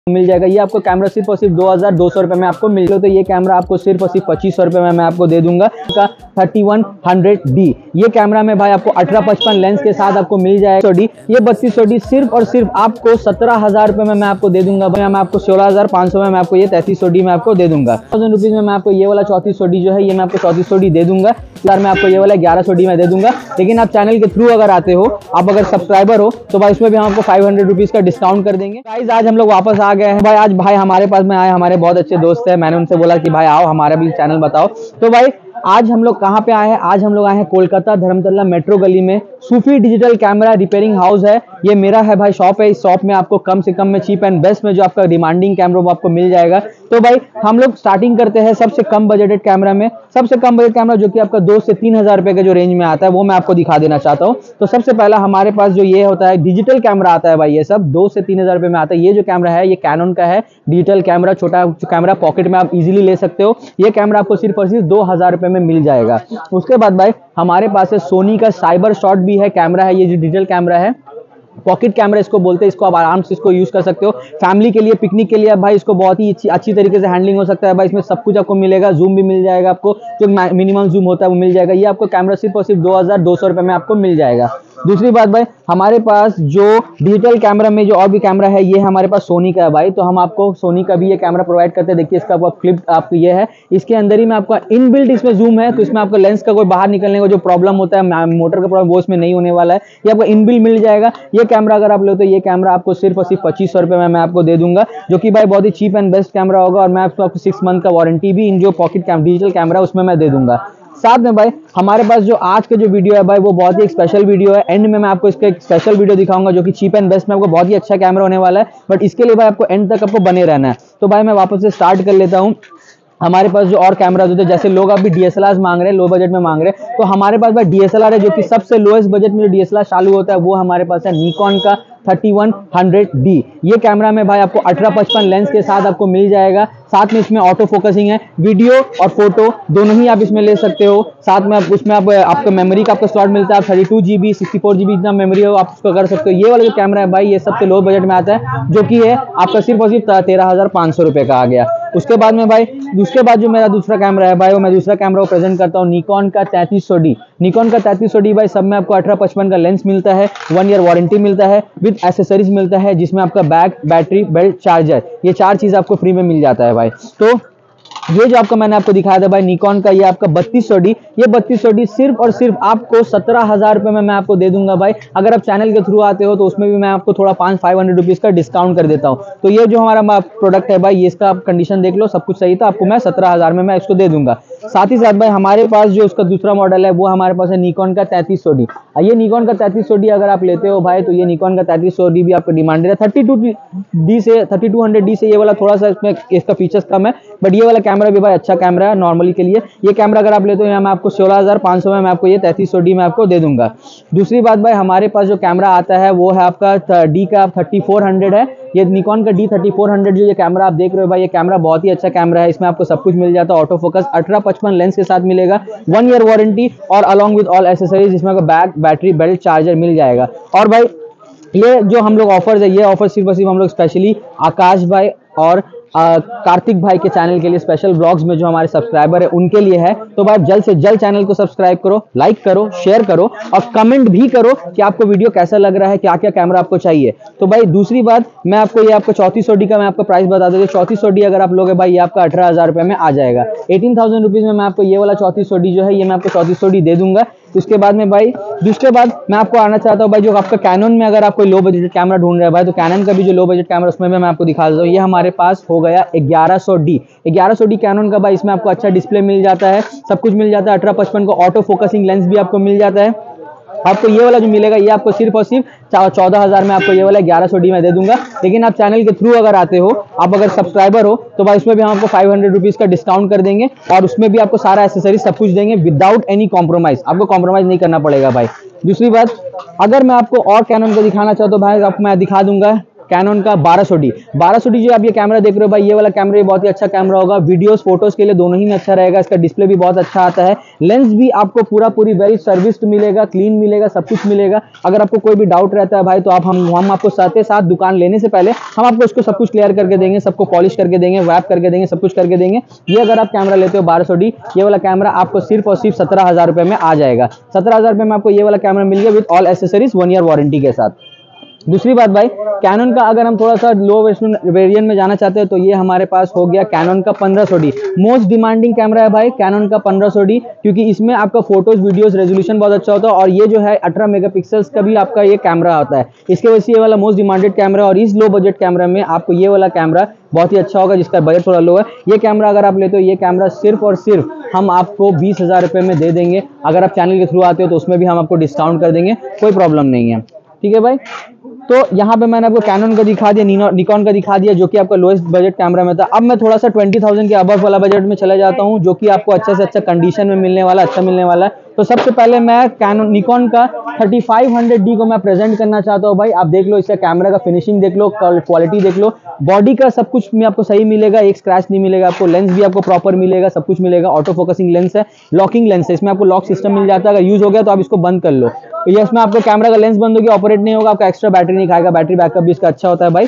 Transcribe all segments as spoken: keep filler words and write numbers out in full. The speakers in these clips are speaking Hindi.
मिल जाएगा। ये आपको कैमरा सिर्फ और सिर्फ दो हज़ार दो सौ रुपए में आपको मिल जाएगा। तो ये कैमरा आपको सिर्फ और सिर्फ पच्चीस सौ रुपए में मैं आपको दे दूंगा का थर्टी वन हंड्रेड डी। ये कैमरा में भाई आपको अठारह पचपन लेंस के साथ आपको मिल जाएगा। डी ये बत्तीस सौ डी सिर्फ और सिर्फ आपको सत्रह हजार रुपए में मैं आपको दे दूंगा। भाई मैं आपको सोलह हजार पाँच सौ में मैं आपको ये तैतीस सौ डी में आपको दे दूंगा। थाउजेंड रुपीज में मैं आपको ये वाला चौतीस सौ डी जो है ये मैं आपको चौतीस सौ डी दे दूंगा। यार मैं आपको ये वाला ग्यारह सौ डी में दे दूंगा। लेकिन आप चैनल के थ्रू अगर आते हो, आप अगर सब्सक्राइबर हो, तो भाई इसमें भी हम आपको फाइव हंड्रेड रुपीज का डिस्काउंट कर देंगे। गाइस आज हम लोग वापस आ गए हैं भाई। आज भाई हमारे पास में आए, हमारे बहुत अच्छे दोस्त हैं। मैंने उनसे बोला कि भाई आओ हमारा भी चैनल बताओ। तो भाई आज हम लोग कहाँ पे आए हैं? आज हम लोग आए हैं कोलकाता धर्मतला मेट्रो गली में Sufi digital camera repairing house है। ये मेरा है भाई शॉप है। इस शॉप में आपको कम से कम में चीप एंड बेस्ट में जो आपका डिमांडिंग कैमरा वो आपको मिल जाएगा। तो भाई हम लोग स्टार्टिंग करते हैं सबसे कम बजटेड कैमरा में। सबसे कम बजट कैमरा जो कि आपका दो से तीन हजार रुपए के जो रेंज में आता है वो मैं आपको दिखा देना चाहता हूँ। तो सबसे पहला हमारे पास जो ये होता है डिजिटल कैमरा आता है भाई, ये सब दो से तीन हजार रुपए में आता है। ये जो कैमरा है ये कैनन का है, डिजिटल कैमरा, छोटा कैमरा, पॉकेट में आप इजीली ले सकते हो। ये कैमरा आपको सिर्फ और सिर्फ दो हजार रुपए में मिल जाएगा। उसके बाद भाई हमारे पास है सोनी का साइबर शॉट भी है कैमरा है। ये जो डिजिटल कैमरा है, पॉकेट कैमरा इसको बोलते हैं। इसको आप आराम से इसको यूज कर सकते हो फैमिली के लिए, पिकनिक के लिए भाई। इसको बहुत ही अच्छी अच्छी तरीके से हैंडलिंग हो सकता है भाई। इसमें सब कुछ आपको मिलेगा, जूम भी मिल जाएगा आपको, जो मिनिमम जूम होता है वो मिल जाएगा। ये आपको कैमरा सिर्फ और सिर्फ दो हजार दो सौ रुपए में आपको मिल जाएगा। दूसरी बात भाई हमारे पास जो डिजिटल कैमरा में जो और भी कैमरा है ये हमारे पास सोनी का है भाई। तो हम आपको सोनी का भी ये कैमरा प्रोवाइड करते हैं। देखिए इसका आपको क्लिप आपको ये है, इसके अंदर ही में आपका इनबिल्ट इसमें जूम है। तो इसमें आपका लेंस का कोई बाहर निकलने का जो प्रॉब्लम होता है, मोटर का प्रॉब्लम, वो इसमें नहीं होने वाला है। ये आपको इनबिल्ट मिल जाएगा। ये कैमरा अगर आप लो तो ये कैमरा आपको सिर्फ और सिर्फ पच्चीस सौ रुपए में मैं आपको दे दूंगा, जो कि भाई बहुत ही चीप एंड बेस्ट कैमरा होगा। और मैं आपको आपको सिक्स मंथ का वारंटी भी इन जो पॉकेट कैम डिजिटल कैमरा उसमें मैं दे दूंगा। साथ में भाई हमारे पास जो आज का जो वीडियो है भाई वो बहुत ही एक स्पेशल वीडियो है। एंड में मैं आपको इसका एक स्पेशल वीडियो दिखाऊंगा जो कि चीप एंड बेस्ट में आपको बहुत ही अच्छा कैमरा होने वाला है। बट इसके लिए भाई आपको एंड तक आपको बने रहना है। तो भाई मैं वापस से स्टार्ट कर लेता हूँ। हमारे पास जो और कैमराज होते हैं, जैसे लोग अभी डीएसएलआर मांग रहे हैं, लो बजट में मांग रहे हैं, तो हमारे पास भाई डीएसएलआर है जो कि सबसे लोएस्ट बजट में जो डीएसएलआर चालू होता है वो हमारे पास है निकॉन का थर्टी वन हंड्रेड डी। ये कैमरा में भाई आपको अठारह पचपन लेंस के साथ आपको मिल जाएगा। साथ में इसमें ऑटो फोकसिंग है, वीडियो और फोटो दोनों ही आप इसमें ले सकते हो। साथ में आप उसमें आप आपका मेमोरी का आपको स्लॉट मिलता है, thirty two GB sixty four GB जितना मेमोरी हो आप उसको कर सकते हो। ये वाला जो कैमरा है भाई ये सबसे लो बजट में आता है, जो कि है आपका सिर्फ और सिर्फ तेरह हजार पाँच सौ रुपए का आ गया। उसके बाद में भाई उसके बाद जो मेरा दूसरा कैमरा है भाई वो मैं दूसरा कैमरा को प्रेजेंट करता हूँ निकॉन का तैंतीस सौ डी। निकॉन का तैंतीस सौ डी भाई सब में आपको अठारह पचपन का लेंस मिलता है, वन ईयर वारंटी मिलता है, विद एसेसरीज मिलता है जिसमें आपका बैग, बैटरी, बेल्ट, चार्जर, ये चार चीज आपको फ्री में मिल जाता है भाई। तो ये जो आपका मैंने आपको दिखाया था भाई निकॉन का, ये आपका बत्तीस सौ डी, ये बत्तीस सौ डी सिर्फ और सिर्फ आपको सत्रह हजार रुपए में मैं आपको दे दूंगा भाई। अगर आप चैनल के थ्रू आते हो तो उसमें भी मैं आपको थोड़ा पाँच फाइव हंड्रेड रुपीज का डिस्काउंट कर देता हूँ। तो ये जो हमारा प्रोडक्ट है भाई ये इसका आप कंडीशन देख लो, सब कुछ सही था, आपको मैं सत्रह हजार में मैं इसको दे दूंगा। साथ ही साथ भाई हमारे पास जो उसका दूसरा मॉडल है वो हमारे पास है निकॉन का तैंतीस सौ डी। ये निकॉन का तैंतीस सौ डी अगर आप लेते हो भाई तो ये निकॉन का तैंतीस सौ डी भी आपको डिमांडेड है। थर्टी टू डी से थर्टी टू हंड्रेड डी से ये वाला थोड़ा सा इसमें इसका फीचर्स कम है, बट ये वाला कैमरा भी भाई अच्छा कैमरा है नॉर्मली के लिए। ये कैमरा अगर आप लेते हो यहाँ मैं आपको सोलह हजार पाँच सौ में मैं आपको ये तैंतीस सौ डी में आपको दे दूंगा। दूसरी बात भाई हमारे पास जो कैमरा आता है वो है आपका डी का थर्टी फोर हंड्रेड है। ये निकॉन का डी थर्टी फोर हंड्रेड जो ये कैमरा आप देख रहे हो भाई ये कैमरा बहुत ही अच्छा कैमरा है। इसमें आपको सब कुछ मिल जाता है, ऑटो फोकस, अठारह पचपन लेंस के साथ मिलेगा, वन ईयर वारंटी और अलॉन्ग विद ऑल एसेसरीज जिसमें आपको बैग, बैटरी, बेल्ट, चार्जर मिल जाएगा। और भाई ये जो हम लोग ऑफर्स है ये ऑफर सिर्फ और सिर्फ हम लोग स्पेशली आकाश भाई और आ, कार्तिक भाई के चैनल के लिए स्पेशल ब्लॉग्स में जो हमारे सब्सक्राइबर है उनके लिए है। तो भाई जल्द से जल्द चैनल को सब्सक्राइब करो, लाइक करो, शेयर करो और कमेंट भी करो कि आपको वीडियो कैसा लग रहा है, क्या क्या कैमरा आपको चाहिए। तो भाई दूसरी बात मैं आपको ये आपको चौतीस सौ डी का मैं आपको प्राइस बता दूँ। चौतीस सौ डी अगर आप लोगे भाई ये आपका अठारह हजार रुपए में आ जाएगा। एटीन थाउजेंड रुपीज में मैं आपको ये वाला चौतीस सौ डी जो है ये मैं आपको चौतीस सौ डी दे दूंगा। उसके बाद में भाई दूसरे बाद मैं आपको आना चाहता हूँ भाई जो आपका कैनन में अगर आप कोई लो बजट कैमरा ढूंढ रहे हैं भाई तो कैनन का भी जो लो बजट कैमरा उसमें मैं आपको दिखा देता हूँ। ये हमारे पास हो गया ग्यारह सौ डी। ग्यारह सौ डी कैनन का भाई इसमें आपको अच्छा डिस्प्ले मिल जाता है, सब कुछ मिल जाता है, अठारह पचपन को ऑटो फोकसिंग लेंस भी आपको मिल जाता है। आपको ये वाला जो मिलेगा ये आपको सिर्फ और सिर्फ चौदह हजार में आपको ये वाला ग्यारह सौ डी में दे दूंगा। लेकिन आप चैनल के थ्रू अगर आते हो, आप अगर सब्सक्राइबर हो तो भाई उसमें भी हम आपको फाइव हंड्रेड रुपीज का डिस्काउंट कर देंगे और उसमें भी आपको सारा एसेसरी सब कुछ देंगे विदाउट एनी कॉम्प्रोमाइज। आपको कॉम्प्रोमाइज नहीं करना पड़ेगा भाई। दूसरी बात अगर मैं आपको और कैनन को दिखाना चाहता हूँ भाई आपको मैं दिखा दूंगा कैनन का बारह सौ डी बारह सौ डी जो आप ये कैमरा देख रहे हो भाई, ये वाला कैमरा ये बहुत ही अच्छा कैमरा होगा, वीडियोस फोटोज के लिए दोनों ही में अच्छा रहेगा। इसका डिस्प्ले भी बहुत अच्छा आता है, लेंस भी आपको पूरा पूरी वेरी सर्विस्ड मिलेगा, क्लीन मिलेगा, सब कुछ मिलेगा। अगर आपको कोई भी डाउट रहता है भाई तो आप हम हम आपको साथ ही साथ दुकान लेने से पहले हम आपको इसको सब कुछ क्लियर करके देंगे, सबको पॉलिश करके देंगे, वैप करके देंगे, सब कुछ करके देंगे। ये अगर आप कैमरा लेते हो बारह सौ डी, ये वाला कैमरा आपको सिर्फ और सिर्फ सत्रह हजार रुपए में आ जाएगा। सत्रह हजार रुपए में आपको ये वाला कैमरा मिल गया with all accessories, one year warranty के साथ। दूसरी बात भाई, कैनन का अगर हम थोड़ा सा लो वेरिएंट में जाना चाहते हैं तो ये हमारे पास हो गया कैनन का पंद्रह सौ डी। मोस्ट डिमांडिंग कैमरा है भाई कैनन का पंद्रह सौ डी, क्योंकि इसमें आपका फोटोज वीडियोस रेजोल्यूशन बहुत अच्छा होता है, और ये जो है अठारह मेगापिक्सल्स का भी आपका ये कैमरा आता है। इसके वजह से ये वाला मोस्ट डिमांडेड कैमरा, और इस लो बजट कैमरा में आपको ये वाला कैमरा बहुत ही अच्छा होगा, जिसका बजट थोड़ा लो है। ये कैमरा अगर आप लेते हो, ये कैमरा सिर्फ और सिर्फ हम आपको बीस हजार रुपए में दे देंगे। अगर आप चैनल के थ्रू आते हो तो उसमें भी हम आपको डिस्काउंट कर देंगे, कोई प्रॉब्लम नहीं है, ठीक है भाई। तो यहाँ पे मैंने आपको कैनन का दिखा दिया, निकॉन का दिखा दिया, जो कि आपका लोएस्ट बजट कैमरा में था। अब मैं थोड़ा सा ट्वेंटी थाउजेंड के अबव वाला बजट में चला जाता हूँ, जो कि आपको अच्छा से अच्छा कंडीशन में मिलने वाला, अच्छा मिलने वाला है। तो सबसे पहले मैं कैनन निकॉन का थर्टी फाइव हंड्रेड डी को मैं प्रेजेंट करना चाहता हूँ भाई। आप देख लो, इसका कैमरा का फिनिशिंग देख लो, क्वालिटी देख लो, बॉडी का सब कुछ में आपको सही मिलेगा, एक स्क्रैच नहीं मिलेगा आपको, लेंस भी आपको प्रॉपर मिलेगा, सब कुछ मिलेगा। ऑटो फोकसिंग लेंस है, लॉकिंग लेंस है, इसमें आपको लॉक सिस्टम मिल जाता है। अगर यूज हो गया तो आप इसको बंद कर लो। तो ये इसमें आपको कैमरा का लेंस बंद हो गया, ऑपरेट नहीं होगा, आपका एक्स्ट्रा बैटरी नहीं खाएगा, बैटरी बैकअप भी इसका अच्छा होता है भाई।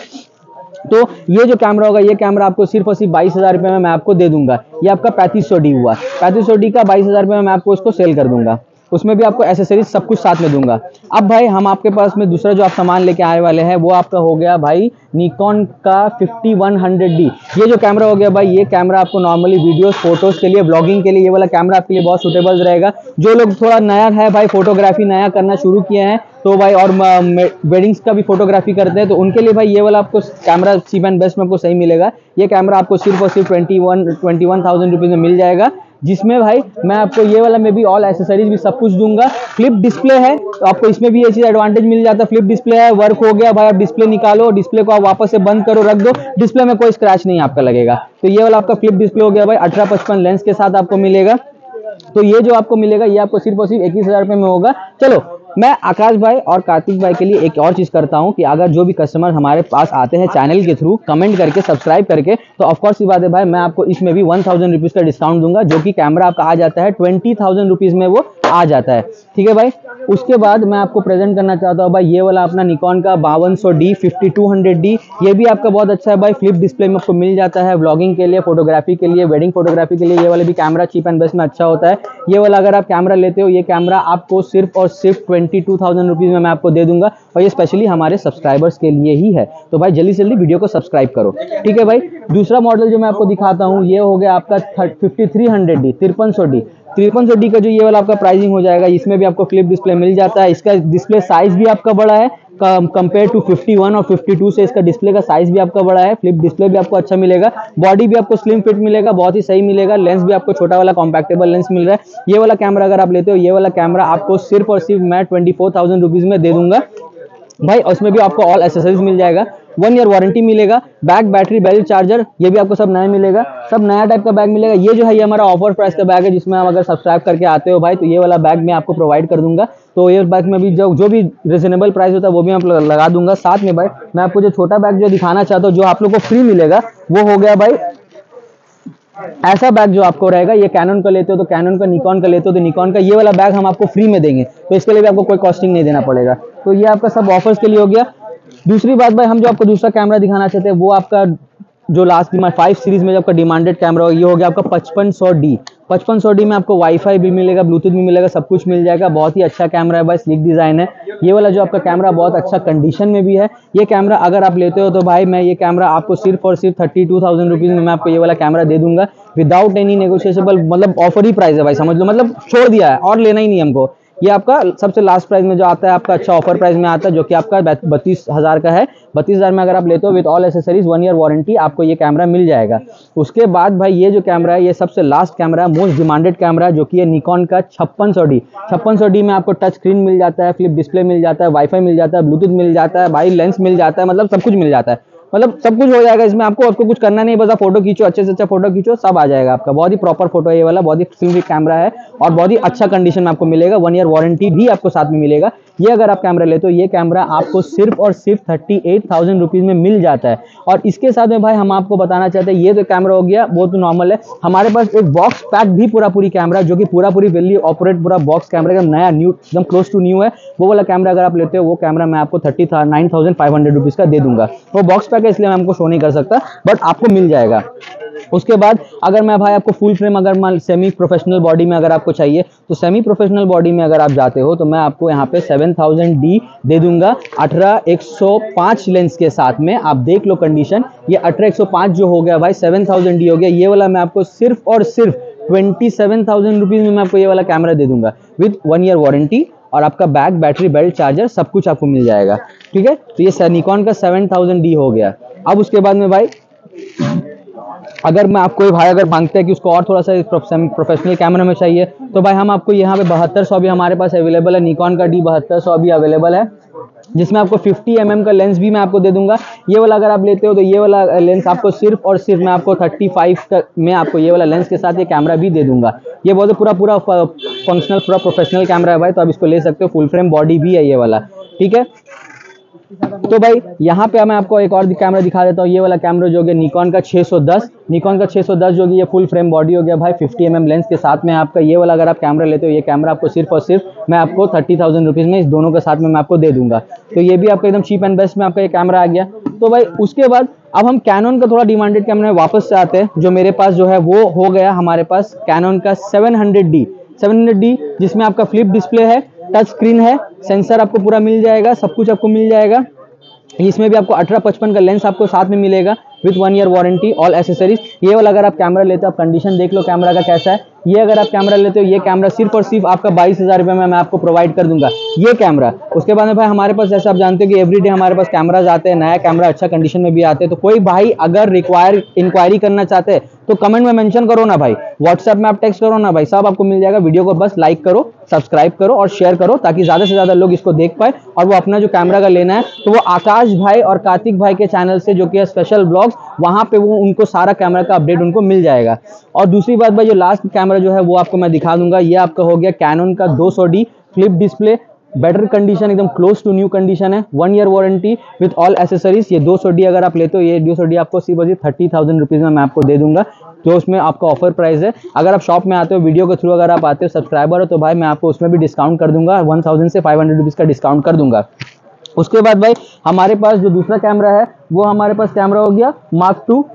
तो ये जो कैमरा होगा, ये कैमरा आपको सिर्फ और सिर्फ बाईस हजार रुपए में मैं आपको दे दूंगा। ये आपका पैंतीस सौ डी हुआ, पैंतीस सौ डी का बाईस हजार रुपए में मैं आपको इसको सेल कर दूंगा। उसमें भी आपको एसेसरीज सब कुछ साथ में दूंगा। अब भाई हम आपके पास में दूसरा जो आप सामान लेके आने वाले हैं वो आपका हो गया भाई निकॉन का फिफ्टी वन हंड्रेड डी। ये जो कैमरा हो गया भाई, ये कैमरा आपको नॉर्मली वीडियोस फोटोज के लिए, ब्लॉगिंग के लिए ये वाला कैमरा आपके लिए बहुत सुटेबल रहेगा। जो लोग थोड़ा नया है भाई, फोटोग्राफी नया करना शुरू किए हैं तो भाई, और वेडिंग्स का भी फोटोग्राफी करते हैं तो उनके लिए भाई ये वाला आपको कैमरा चीप एंड बेस्ट में आपको सही मिलेगा। ये कैमरा आपको सिर्फ और सिर्फ twenty one twenty one thousand rupees में मिल जाएगा, जिसमें भाई मैं आपको ये वाला में भी ऑल एसेसरीज भी सब कुछ दूंगा। फ्लिप डिस्प्ले है तो आपको इसमें भी ये चीज एडवांटेज मिल जाता है। फ्लिप डिस्प्ले है, वर्क हो गया भाई, आप डिस्प्ले निकालो, डिस्प्ले को आप वापस से बंद करो, रख दो, डिस्प्ले में कोई स्क्रैच नहीं आपका लगेगा। तो ये वाला आपका फ्लिप डिस्प्ले हो गया भाई, अठारह पचपन लेंस के साथ आपको मिलेगा। तो ये जो आपको मिलेगा ये आपको सिर्फ और सिर्फ इक्कीस हजार रुपए में होगा। चलो मैं आकाश भाई और कार्तिक भाई के लिए एक और चीज करता हूं कि अगर जो भी कस्टमर हमारे पास आते हैं चैनल के थ्रू कमेंट करके, सब्सक्राइब करके, तो ऑफकोर्स की बात है भाई, मैं आपको इसमें भी वन थाउजेंड रुपीज का डिस्काउंट दूंगा, जो कि कैमरा आपका आ जाता है ट्वेंटी थाउजेंड रुपीज में वो आ जाता है, ठीक है भाई। उसके बाद मैं आपको प्रेजेंट करना चाहता हूँ भाई ये वाला अपना निकॉन का बावन सौ D fifty two hundred D. ये भी आपका बहुत अच्छा है भाई, फ्लिप डिस्प्ले में आपको मिल जाता है, व्लॉगिंग के लिए, फोटोग्राफी के लिए, वेडिंग फोटोग्राफी के लिए ये वाला भी कैमरा चीप एंड बेस्ट में अच्छा होता है। ये वाला अगर आप कैमरा लेते हो, ये कैमरा आपको सिर्फ और सिर्फ ट्वेंटी टू थाउजेंड रुपीज में मैं आपको दे दूंगा, और ये स्पेशली हमारे सब्सक्राइबर्स के लिए ही है। तो भाई जल्दी से जल्दी वीडियो को सब्सक्राइब करो, ठीक है भाई। दूसरा मॉडल जो मैं आपको दिखाता हूँ ये हो गया आपका फिफ्टी थ्री हंड्रेड डी, तिरपन सौ डी। तिरपन सौ डी का जो ये वाला आपका प्राइसिंग हो जाएगा, इसमें भी आपको फ्लिप डिस्प्ले मिल जाता है। इसका डिस्प्ले साइज भी आपका बड़ा है कंपेयर टू फिफ्टी वन और फिफ्टी टू से, इसका डिस्प्ले का साइज भी आपका बड़ा है। फ्लिप डिस्प्ले भी आपको अच्छा मिलेगा, बॉडी भी आपको स्लिम फिट मिलेगा, बहुत ही सही मिलेगा। लेंस भी आपको छोटा वाला कॉम्पैक्टेबल लेंस मिल रहा है। ये वाला कैमरा अगर आप लेते हो, ये वाला कैमरा आपको सिर्फ और सिर्फ मैं ट्वेंटी फोर थाउजेंड रुपीज में दे दूंगा भाई। उसमें भी आपको ऑल एसेसरीज मिल जाएगा, वन ईयर वारंटी मिलेगा, बैग, बैटरी, बेल, चार्जर, ये भी आपको सब नया मिलेगा, सब नया टाइप का बैग मिलेगा। ये जो है ये हमारा ऑफर प्राइस का बैग है, जिसमें आप अगर सब्सक्राइब करके आते हो भाई तो ये वाला बैग मैं आपको प्रोवाइड कर दूंगा। तो ये बैग में भी जो जो भी रिजनेबल प्राइस होता है वो भी मैं लगा दूंगा साथ में भाई। मैं आपको जो छोटा बैग जो दिखाना चाहता हूँ, जो आप लोग को फ्री मिलेगा, वो हो गया भाई ऐसा बैग जो आपको रहेगा। ये कैनन का लेते हो तो कैनन का, निकॉन का लेते हो तो निकॉन का, ये वाला बैग हम आपको फ्री में देंगे, तो इसके लिए भी आपको कोई कॉस्टिंग नहीं देना पड़ेगा। तो ये आपका सब ऑफर्स के लिए हो गया। दूसरी बात भाई, हम जो आपको दूसरा कैमरा दिखाना चाहते हैं वो आपका जो लास्ट डिमांड फाइव सीरीज में जो आपका डिमांडेड कैमरा ये हो गया आपका पचपन सौ डी। पचपन सौ डी में आपको वाईफाई भी मिलेगा, ब्लूटूथ भी मिलेगा, सब कुछ मिल जाएगा। बहुत ही अच्छा कैमरा है भाई, स्लिक डिजाइन है। ये वाला जो आपका कैमरा बहुत अच्छा कंडीशन में भी है। ये कैमरा अगर आप लेते हो तो भाई मैं ये कैमरा आपको सिर्फ और सिर्फ थर्टी टू थाउजेंड रुपीज में मैं आपको ये वाला कैमरा दे दूंगा विदाउट एनी नेगोशिएबल। मतलब ऑफर ही प्राइस है भाई, समझ लो, मतलब छोड़ दिया है और लेना ही नहीं हमको। ये आपका सबसे लास्ट प्राइस में जो आता है आपका अच्छा ऑफर प्राइस में आता है, जो कि आपका बत्तीस हजार का है। बत्तीस हजार में अगर आप लेते हो with all accessories, one year warranty, आपको ये कैमरा मिल जाएगा। उसके बाद भाई ये जो कैमरा है ये सबसे लास्ट कैमरा है, मोस्ट डिमांडेड कैमरा है, जो कि ये निकॉन का छप्पन सौ डी। छप्पन सौ डी में आपको टच स्क्रीन मिल जाता है, फ्लिप डिस्प्ले मिल जाता है, वाईफाई मिल जाता है, ब्लूटूथ मिल जाता है भाई, लेंस मिल जाता है, मतलब सब कुछ मिल जाता है। मतलब सब कुछ हो जाएगा इसमें, आपको आपको कुछ करना नहीं, बस आप फोटो खींचो, अच्छे से अच्छा फोटो खींचो, सब आ जाएगा आपका। बहुत ही प्रॉपर फोटो है ये वाला, बहुत ही फिल्मी कैमरा है और बहुत ही अच्छा कंडीशन में आपको मिलेगा। वन ईयर वारंटी भी आपको साथ में मिलेगा। ये अगर आप कैमरा लेते हो ये कैमरा आपको सिर्फ और सिर्फ थर्टी एट थाउजेंड रुपीज़ में मिल जाता है। और इसके साथ में भाई हम आपको बताना चाहते हैं, ये तो कैमरा हो गया वो तो नॉर्मल है, हमारे पास एक बॉक्स पैक भी पूरा पूरी कैमरा जो कि पूरा पूरी वैल्यू ऑपरेट पूरा बॉक्स कैमरा एकदम नया न्यू एकदम क्लोज टू न्यू है, वो वाला कैमरा अगर आप लेते हो वो कैमरा मैं आपको thirty nine thousand five hundred rupees का दे दूंगा। वो बॉक्स पैक है इसलिए मैं आपको शो नहीं कर सकता, बट आपको मिल जाएगा। उसके बाद अगर मैं भाई आपको फुल फ्रेम अगर मान सेमी प्रोफेशनल बॉडी में अगर आपको चाहिए तो सेमी प्रोफेशनल बॉडी में अगर आप जाते हो तो मैं आपको यहाँ पे सेवन थाउजेंड डी दे दूंगा अठारह एक सौ पाँच लेंस के साथ में। आप देख लो कंडीशन, ये अठारह एक सौ पाँच जो हो गया भाई सेवन थाउजेंड डी हो गया। ये वाला मैं आपको सिर्फ और सिर्फ ट्वेंटी सेवन थाउजेंड रुपीज़ में मैं आपको ये वाला कैमरा दे दूंगा विद वन ईयर वारंटी, और आपका बैग बैटरी बेल्ट चार्जर सब कुछ आपको मिल जाएगा। ठीक है, तो ये निकॉन का सेवन थाउजेंड डी हो गया। अब उसके बाद में भाई अगर मैं आपको भाई अगर मांगते हैं कि उसको और थोड़ा सा प्रोफेशनल कैमरा में चाहिए तो भाई हम आपको यहाँ पे बहत्तर सौ भी हमारे पास अवेलेबल है, निकॉन का डी बहत्तर सौ भी अवेलेबल है, जिसमें आपको फिफ्टी एम एम का लेंस भी मैं आपको दे दूंगा। ये वाला अगर आप लेते हो तो ये वाला लेंस आपको सिर्फ और सिर्फ मैं आपको थर्टी फाइव का में आपको ये वाला लेंस के साथ ये कैमरा भी दे दूंगा। ये बहुत पूरा पूरा फंक्शनल पूरा प्रोफेशनल कैमरा है भाई, तो आप इसको ले सकते हो। फुल फ्रेम बॉडी भी है ये वाला। ठीक है, तो भाई यहाँ पे मैं आपको एक और कैमरा दिखा देता हूँ। ये वाला कैमरा जो है निकॉन का छह सौ दस, निकॉन का छह सौ दस जो कि ये फुल फ्रेम बॉडी हो गया भाई, फिफ्टी एम एम लेंस के साथ में आपका ये वाला अगर आप कैमरा लेते हो ये कैमरा आपको सिर्फ और सिर्फ मैं आपको थर्टी थाउजेंड रुपीज़ में इस दोनों के साथ में मैं आपको दे दूंगा। तो ये भी आपका एकदम चीप एंड बेस्ट में आपका ये कैमरा आ गया। तो भाई उसके बाद अब हम कैनन का थोड़ा डिमांडेड कैमरा में वापस से आते हैं, जो मेरे पास जो है वो हो गया हमारे पास कैनन का seven hundred D seven hundred D जिसमें आपका फ्लिप डिस्प्ले है, टच स्क्रीन है, सेंसर आपको पूरा मिल जाएगा, सब कुछ आपको मिल जाएगा। इसमें भी आपको अठारह पचपन का लेंस आपको साथ में मिलेगा with one year warranty, all accessories. ये वाला अगर आप कैमरा लेते हो आप कंडीशन देख लो कैमरा का कैसा है। ये अगर आप कैमरा लेते हो ये कैमरा सिर्फ और सिर्फ आपका बाईस हज़ार रुपये में मैं आपको प्रोवाइड कर दूंगा ये कैमरा। उसके बाद में भाई हमारे पास जैसे आप जानते हो कि एवरीडे हमारे पास कैमराज आते हैं, नया कैमरा अच्छा कंडीशन में भी आते हैं। तो कोई भाई अगर रिक्वायर इंक्वायरी करना चाहते हैं तो कमेंट में मेंशन करो ना भाई, व्हाट्सएप में आप टेक्स्ट करो ना भाई, सब आपको मिल जाएगा। वीडियो को बस लाइक करो, सब्सक्राइब करो और शेयर करो ताकि ज़्यादा से ज़्यादा लोग इसको देख पाए और वो अपना जो कैमरा का लेना है तो वो आकाश भाई और कार्तिक भाई के चैनल से जो कि है स्पेशल ब्लॉग्स, वहाँ पे वो उनको सारा कैमरा का अपडेट उनको मिल जाएगा। और दूसरी बात भाई जो लास्ट कैमरा जो है वो आपको मैं दिखा दूंगा। ये आपका हो गया कैनन का two hundred D flip display, better condition, एकदम क्लोज टू न्यू कंडीशन है, one year warranty with all accessories. ये टू हंड्रेड डी अगर आप लेते हो ये टू हंड्रेड डी आपको सिर्फ और थर्टी थाउजेंड रुपीज़ में मैं आपको दे दूंगा, जो उसमें आपका ऑफर प्राइस है। अगर आप शॉप में आते हो वीडियो के थ्रू अगर आप आते हो सब्सक्राइबर हो तो भाई मैं आपको उसमें भी डिस्काउंट कर दूंगा, वन थाउजेंड से फाइव हंड्रेड रुपीज़ का डिस्काउंट कर दूंगा। उसके बाद भाई हमारे पास जो दूसरा कैमरा है वो हमारे पास कैमरा हो गया मार्क टू।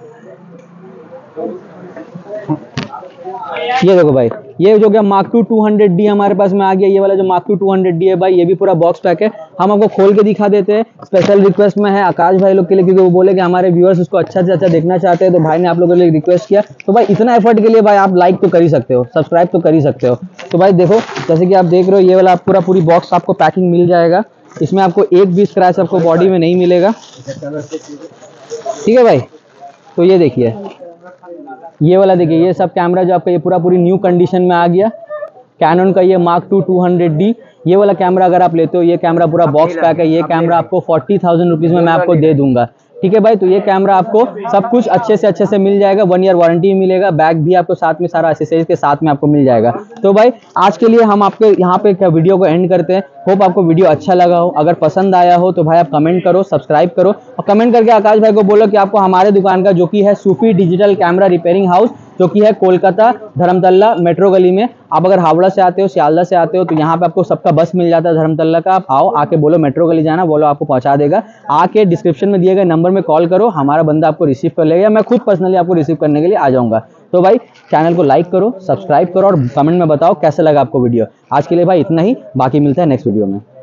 ये देखो भाई ये जो गया mark two two hundred D हमारे पास में आ गया। ये वाला जो mark two two hundred D है भाई ये भी पूरा बॉक्स पैक है। हम आपको खोल के दिखा देते हैं, स्पेशल रिक्वेस्ट में है आकाश भाई लोग के लिए, क्योंकि वो बोले कि हमारे व्यूअर्स उसको अच्छा से अच्छा देखना चाहते हैं, तो भाई ने आप लोगों के लिए रिक्वेस्ट किया। तो भाई इतना एफर्ट के लिए भाई आप लाइक तो कर ही सकते हो, सब्सक्राइब तो कर ही सकते हो। तो भाई देखो जैसे कि आप देख रहे हो ये वाला पूरा पूरी बॉक्स आपको पैकिंग मिल जाएगा, इसमें आपको एक भी स्क्रैच आपको बॉडी में नहीं मिलेगा। ठीक है भाई, तो ये देखिए ये वाला देखिए ये सब कैमरा जो आपका ये पूरा पूरी न्यू कंडीशन में आ गया। कैनन का ये mark two two hundred D ये वाला कैमरा अगर आप लेते हो ये कैमरा पूरा बॉक्स पैक है। ये कैमरा आपको फोर्टी थाउजेंड रुपीज़ में मैं आपको दे दूंगा। ठीक है भाई, तो ये कैमरा आपको सब कुछ अच्छे से अच्छे से मिल जाएगा, वन ईयर वारंटी मिलेगा, बैग भी आपको साथ में सारा एसेसरीज के साथ में आपको मिल जाएगा। तो भाई आज के लिए हम आपके यहाँ पे क्या वीडियो को एंड करते हैं। होप आपको वीडियो अच्छा लगा हो, अगर पसंद आया हो तो भाई आप कमेंट करो, सब्सक्राइब करो और कमेंट करके आकाश भाई को बोलो कि आपको हमारे दुकान का जो कि है Sufi digital camera repairing house जो कि है कोलकाता धर्मतल्ला मेट्रो गली में। आप अगर हावड़ा से आते हो, सियालदा से आते हो तो यहाँ पे आपको सबका बस मिल जाता है धर्मतल्ला का। आप आओ, आके बोलो मेट्रो गली जाना, बोलो आपको पहुँचा देगा। आके डिस्क्रिप्शन में दिए गए नंबर में कॉल करो, हमारा बंदा आपको रिसीव कर लेगा, मैं खुद पर्सनली आपको रिसीव करने के लिए आ जाऊँगा। तो भाई चैनल को लाइक करो, सब्सक्राइब करो और कमेंट में बताओ कैसा लगा आपको वीडियो। आज के लिए भाई इतना ही, बाकी मिलता है नेक्स्ट वीडियो में।